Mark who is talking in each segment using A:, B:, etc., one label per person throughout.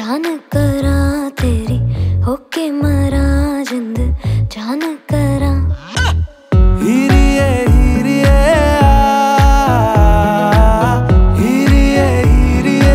A: जान करा तेरी होके मरा जिंद जान करा।
B: हीरिए हीरिए हीरिए हीरिए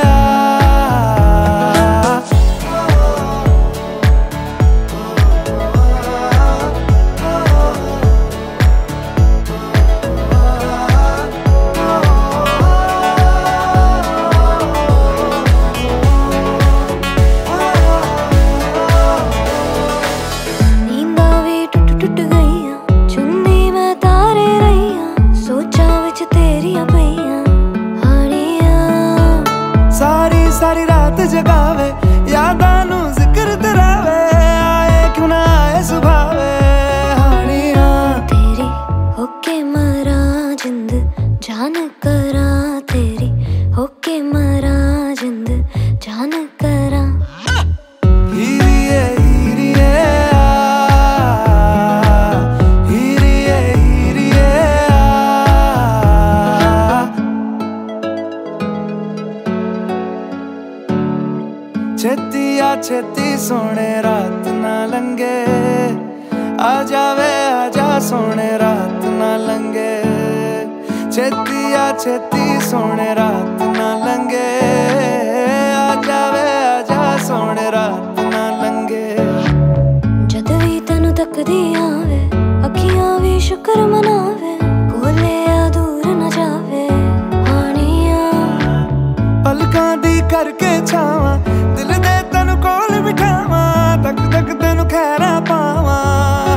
A: टूट गईया चुन्नी मैं तारे रहीया सोचा विच तेरिया पईया हानिया।
B: सारी सारी रात जगावे यादां नू जिक्र तरावे आए क्यों ना आए सुभावे हानिया।
A: तेरी होके मरा जिंद जान करा तेरी होके मरा जिंद जान करा।
B: छेती आ छेती सोने रात ना लंगे आ जावे आजा सोने रात ना लंगे। छेती आ छेती सोने रात ना लंगे आ जावे आजा सोने रात ना लंगे।
A: जद भी तैनू तकदी आवे अखियां भी शुक्र मनावे कोले आ दूर न जावे हानिया।
B: पलकां दी करके छावां दिल दे तैनू कोल बिठावां तक तक तैनू खैरा पावां।